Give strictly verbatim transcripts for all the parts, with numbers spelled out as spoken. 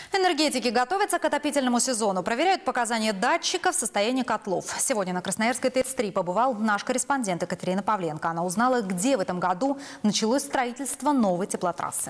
Энергетики готовятся к отопительному сезону. Проверяют показания датчиков состояния котлов. Сегодня на Красноярской ТЭЦ три побывал наш корреспондент Екатерина Павленко. Она узнала, где в этом году началось строительство новой теплотрассы.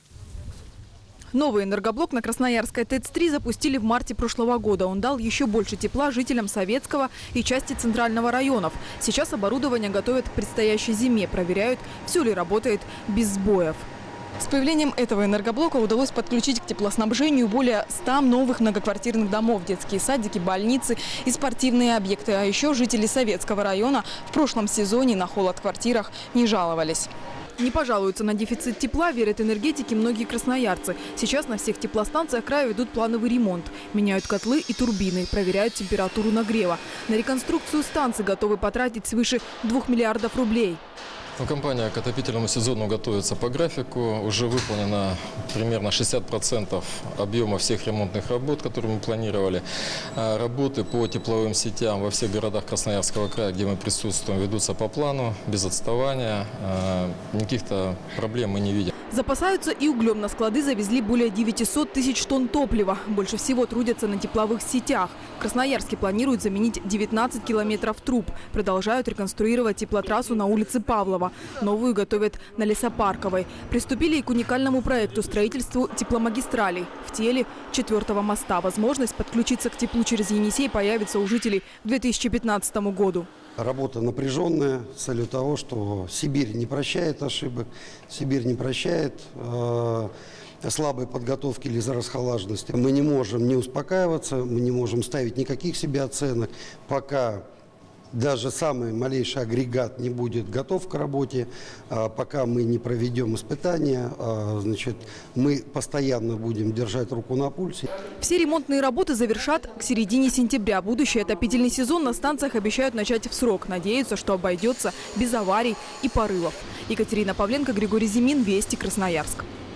Новый энергоблок на Красноярской ТЭЦ три запустили в марте прошлого года. Он дал еще больше тепла жителям Советского и части Центрального районов. Сейчас оборудование готовят к предстоящей зиме. Проверяют, все ли работает без сбоев. С появлением этого энергоблока удалось подключить к теплоснабжению более ста новых многоквартирных домов, детские садики, больницы и спортивные объекты. А еще жители Советского района в прошлом сезоне на холод в квартирах не жаловались. Не пожалуются на дефицит тепла, верят энергетики многие красноярцы. Сейчас на всех теплостанциях края ведут плановый ремонт. Меняют котлы и турбины, проверяют температуру нагрева. На реконструкцию станций готовы потратить свыше двух миллиардов рублей. Ну, компания к отопительному сезону готовится по графику. Уже выполнено примерно шестьдесят процентов объема всех ремонтных работ, которые мы планировали. Работы по тепловым сетям во всех городах Красноярского края, где мы присутствуем, ведутся по плану, без отставания. Никаких-то проблем мы не видим. Запасаются и углем. На склады завезли более девятисот тысяч тонн топлива. Больше всего трудятся на тепловых сетях. В Красноярске планируют заменить девятнадцать километров труб. Продолжают реконструировать теплотрассу на улице Павлова. Новую готовят на Лесопарковой. Приступили и к уникальному проекту строительству тепломагистралей. В теле четвертого моста. Возможность подключиться к теплу через Енисей появится у жителей к две тысячи пятнадцатому году. Работа напряженная с целью того, что Сибирь не прощает ошибок, Сибирь не прощает э, слабой подготовки или зарасхолаженности. Мы не можем не успокаиваться, мы не можем ставить никаких себе оценок, пока даже самый малейший агрегат не будет готов к работе, пока мы не проведем испытания, значит, мы постоянно будем держать руку на пульсе. Все ремонтные работы завершат к середине сентября. Будущий отопительный сезон на станциях обещают начать в срок. Надеются, что обойдется без аварий и порывов. Екатерина Павленко, Григорий Зимин, Вести, Красноярск.